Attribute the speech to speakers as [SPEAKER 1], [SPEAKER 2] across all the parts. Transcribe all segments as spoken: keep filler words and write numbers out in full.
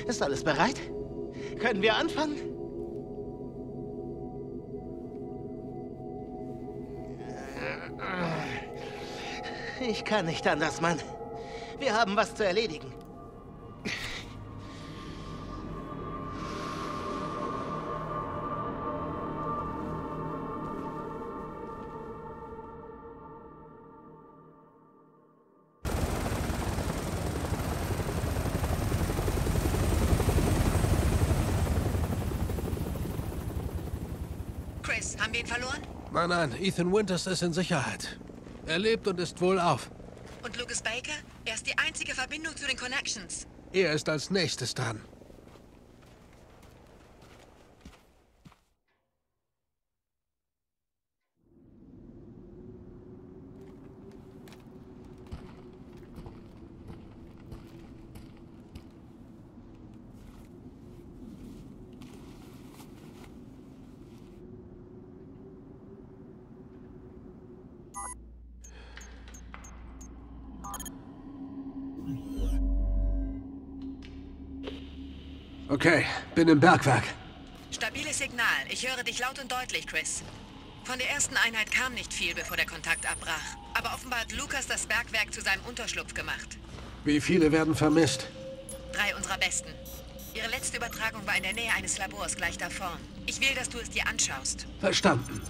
[SPEAKER 1] Ist alles bereit? Können wir anfangen? Ich kann nicht anders, Mann. Wir haben was zu erledigen.
[SPEAKER 2] Chris, haben wir ihn verloren?
[SPEAKER 3] Nein, nein, Ethan Winters ist in Sicherheit. Er lebt und ist wohlauf.
[SPEAKER 2] Und Lucas Baker? Er ist die einzige Verbindung zu den Connections.
[SPEAKER 3] Er ist als nächstes dran. Okay, bin im Bergwerk.
[SPEAKER 2] Stabiles Signal. Ich höre dich laut und deutlich, Chris. Von der ersten Einheit kam nicht viel, bevor der Kontakt abbrach. Aber offenbar hat Lucas das Bergwerk zu seinem Unterschlupf gemacht.
[SPEAKER 3] Wie viele werden vermisst?
[SPEAKER 2] Drei unserer Besten. Ihre letzte Übertragung war in der Nähe eines Labors gleich da vorn. Ich will, dass du es dir anschaust.
[SPEAKER 3] Verstanden.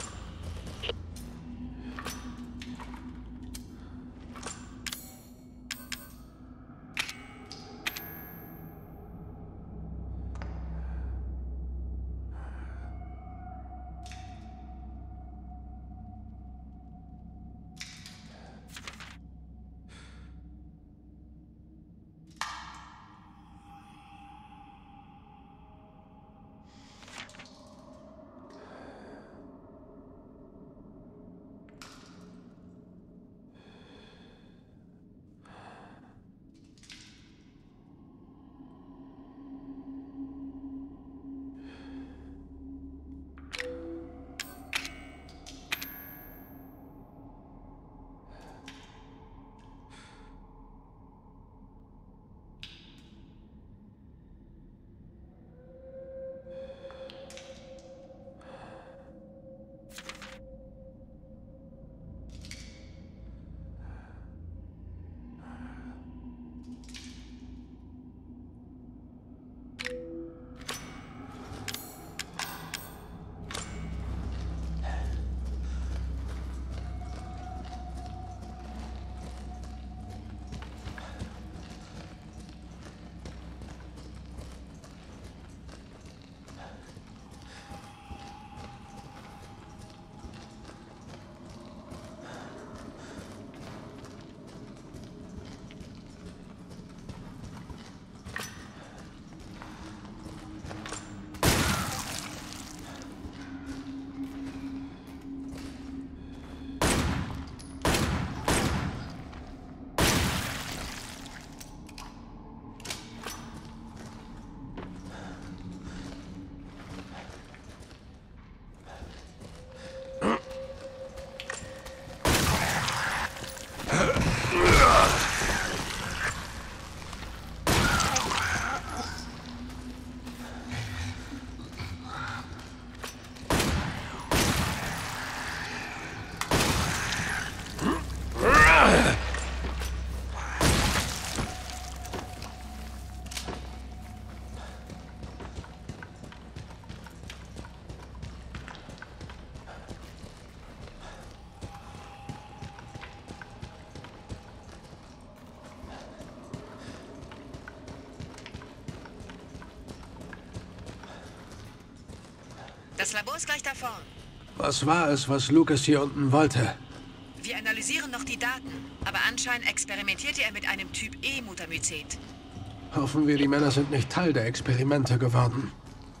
[SPEAKER 2] Das Labor ist gleich da vorn.
[SPEAKER 3] Was war es, was Lucas hier unten wollte?
[SPEAKER 2] Wir analysieren noch die Daten, aber anscheinend experimentierte er mit einem Typ E-Mutamycet.
[SPEAKER 3] Hoffen wir, die Männer sind nicht Teil der Experimente geworden.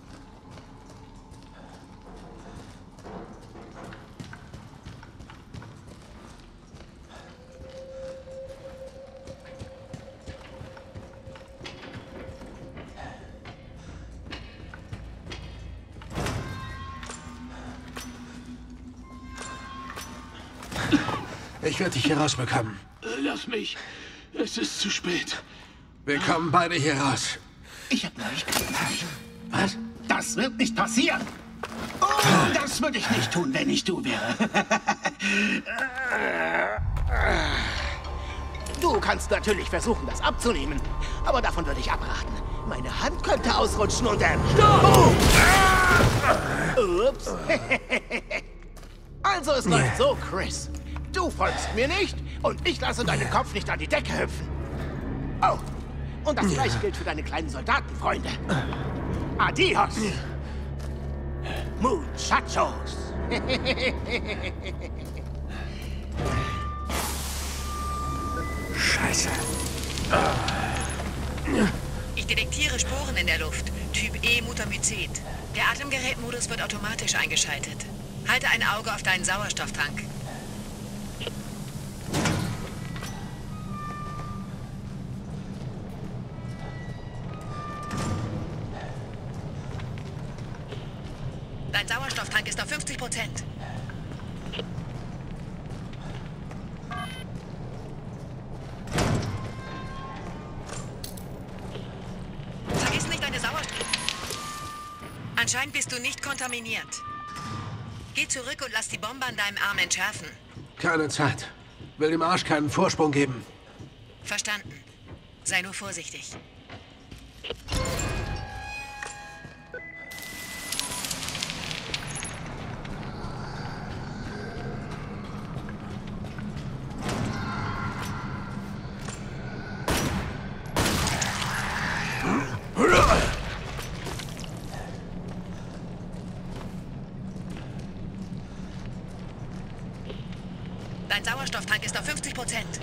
[SPEAKER 3] Ich werde dich hier rausbekommen.
[SPEAKER 4] Lass mich. Es ist zu spät.
[SPEAKER 3] Wir kommen beide hier raus.
[SPEAKER 4] Ich habe Neuigkeiten.
[SPEAKER 3] Was?
[SPEAKER 4] Das wird nicht passieren. Oh, das würde ich nicht tun, wenn ich du wäre.
[SPEAKER 1] Du kannst natürlich versuchen, das abzunehmen. Aber davon würde ich abraten. Meine Hand könnte ausrutschen und dann... Stopp! Oh. Ups. Also es läuft so, Chris. Du folgst mir nicht und ich lasse deinen Kopf nicht an die Decke hüpfen. Oh, und das gleiche gilt für deine kleinen Soldatenfreunde. Adios. Muchachos.
[SPEAKER 3] Scheiße.
[SPEAKER 2] Ich detektiere Sporen in der Luft. Typ E Mutamycet. Der Atemgerätmodus wird automatisch eingeschaltet. Halte ein Auge auf deinen Sauerstofftank. Dein Sauerstofftank ist auf fünfzig Prozent. Vergiss nicht deine Sauerstoff... Anscheinend bist du nicht kontaminiert. Geh zurück und lass die Bombe an deinem Arm entschärfen.
[SPEAKER 3] Keine Zeit. Will dem Arsch keinen Vorsprung geben.
[SPEAKER 2] Verstanden. Sei nur vorsichtig. Dein Sauerstofftank ist auf fünfzig Prozent.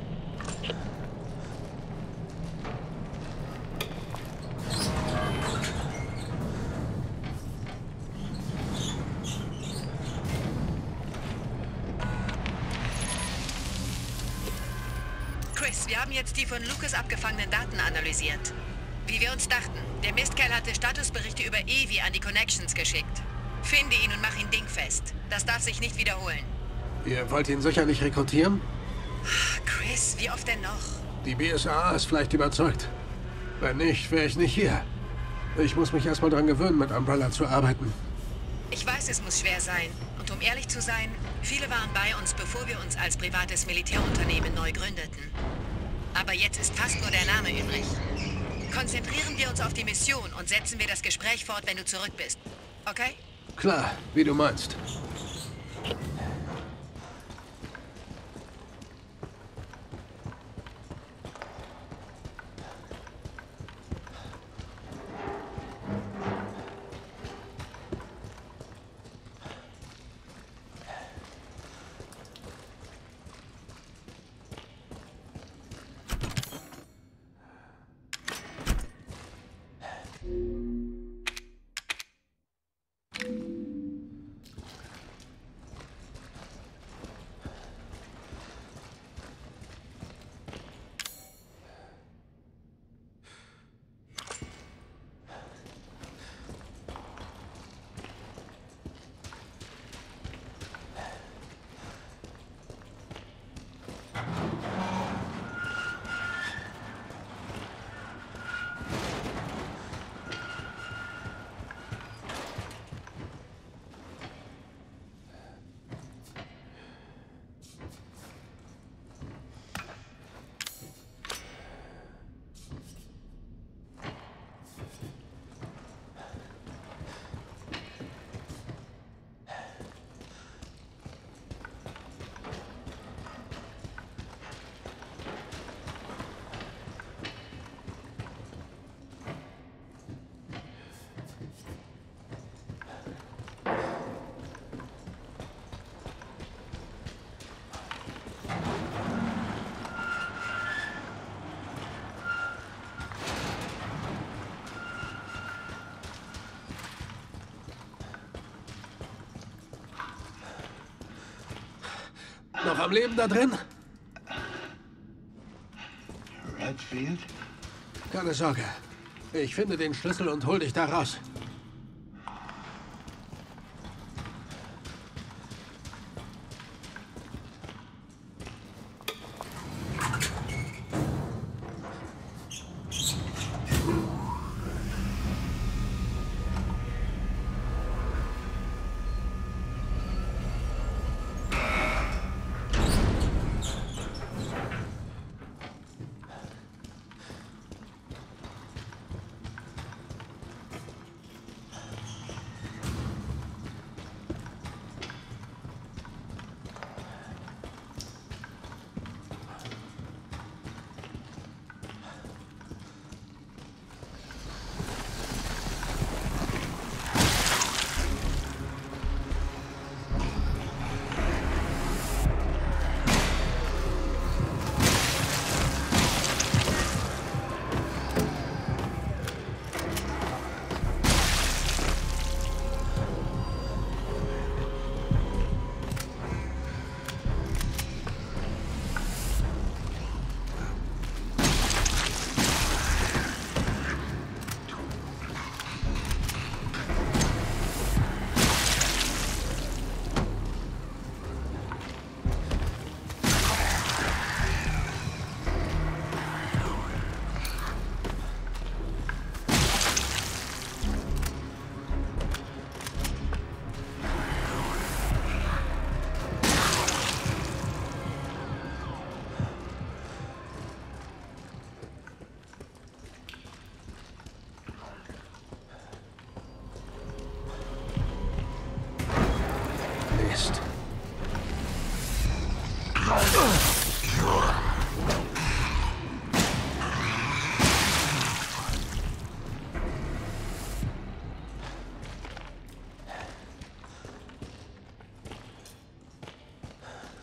[SPEAKER 2] Chris, wir haben jetzt die von Lucas abgefangenen Daten analysiert. Wie wir uns dachten, der Mistkerl hatte Statusberichte über Evi an die Connections geschickt. Finde ihn und mach ihn dingfest. Das darf sich nicht wiederholen.
[SPEAKER 3] Ihr wollt ihn sicher nicht rekrutieren?
[SPEAKER 2] Chris, wie oft denn noch?
[SPEAKER 3] Die B S A ist vielleicht überzeugt. Wenn nicht, wäre ich nicht hier. Ich muss mich erstmal dran gewöhnen, mit Umbrella zu arbeiten.
[SPEAKER 2] Ich weiß, es muss schwer sein. Und um ehrlich zu sein, viele waren bei uns, bevor wir uns als privates Militärunternehmen neu gründeten. Aber jetzt ist fast nur der Name übrig. Konzentrieren wir uns auf die Mission und setzen wir das Gespräch fort, wenn du zurück bist. Okay?
[SPEAKER 3] Klar, wie du meinst. Noch am Leben da drin?
[SPEAKER 4] Redfield?
[SPEAKER 3] Keine Sorge. Ich finde den Schlüssel und hol dich da raus.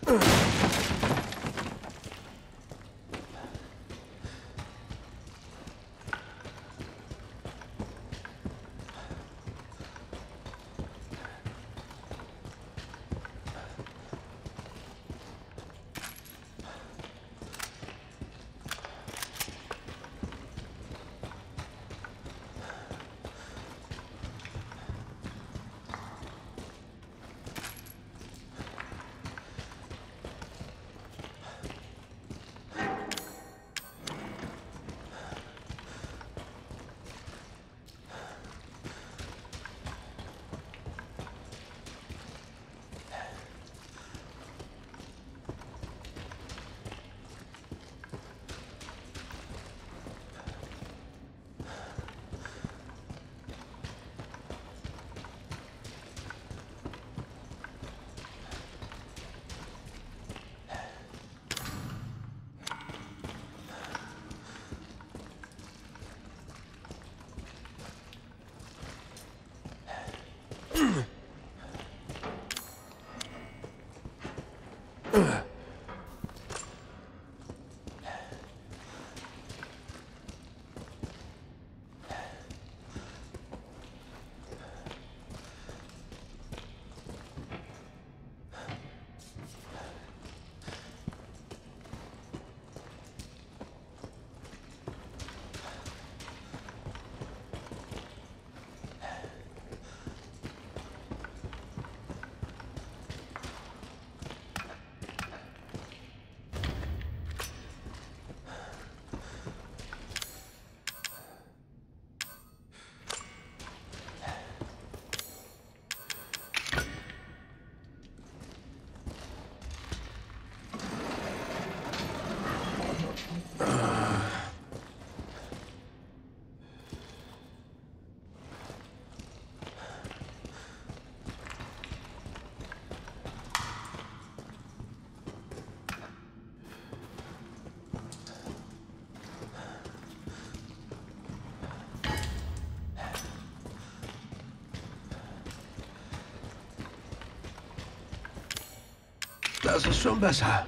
[SPEAKER 3] Das ist schon besser.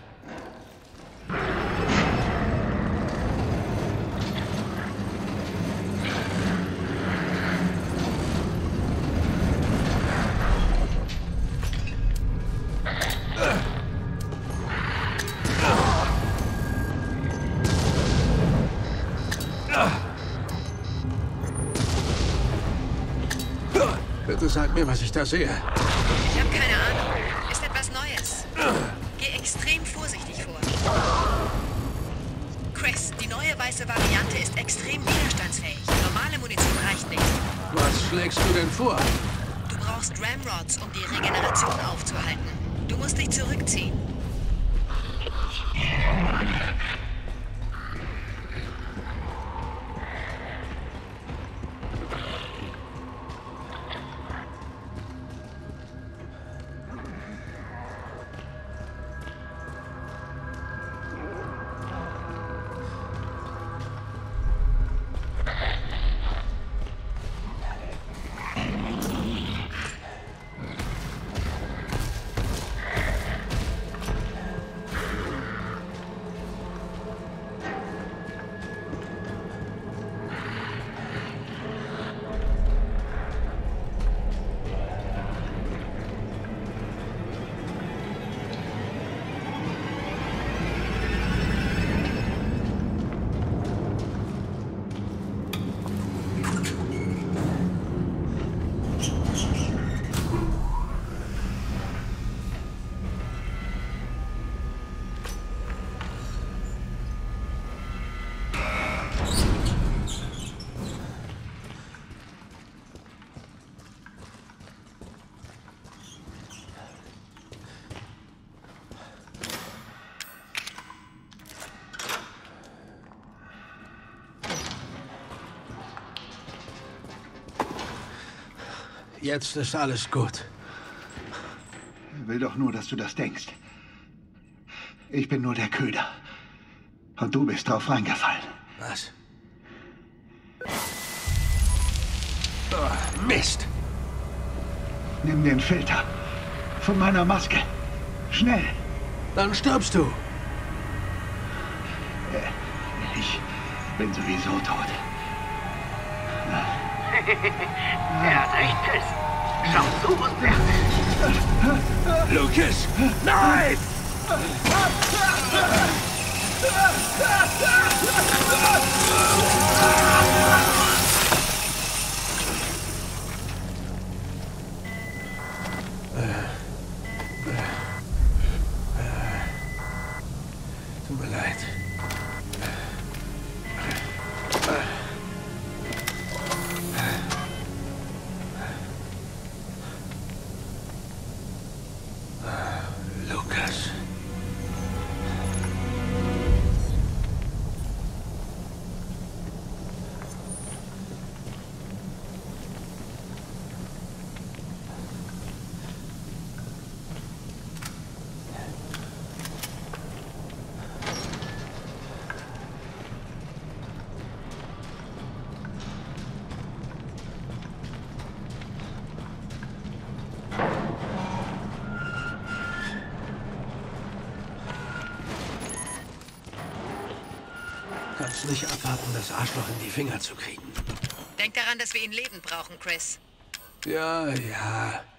[SPEAKER 3] Bitte sag mir, was ich da sehe.
[SPEAKER 2] Ich habe keine Ahnung. Ist etwas Neues. Geh extrem vorsichtig vor. Chris, die neue weiße Variante ist extrem widerstandsfähig. Normale Munition reicht nicht.
[SPEAKER 3] Was schlägst du denn vor?
[SPEAKER 2] Du brauchst Ramrods, um die Regeneration aufzuhalten. Du musst dich zurückziehen.
[SPEAKER 3] Jetzt ist alles gut.
[SPEAKER 4] Ich will doch nur, dass du das denkst. Ich bin nur der Köder. Und du bist drauf reingefallen.
[SPEAKER 3] Was? Oh, Mist!
[SPEAKER 4] Nimm den Filter von meiner Maske. Schnell!
[SPEAKER 3] Dann stirbst du.
[SPEAKER 4] Ich bin sowieso tot.
[SPEAKER 1] Er hat recht, Chris. Schau zu und werte.
[SPEAKER 3] Lucas! Nein! Tut mir leid. Lucas. Kannst nicht abwarten, das Arschloch in die Finger zu kriegen.
[SPEAKER 2] Denk daran, dass wir ihn lebend brauchen, Chris.
[SPEAKER 3] Ja, ja.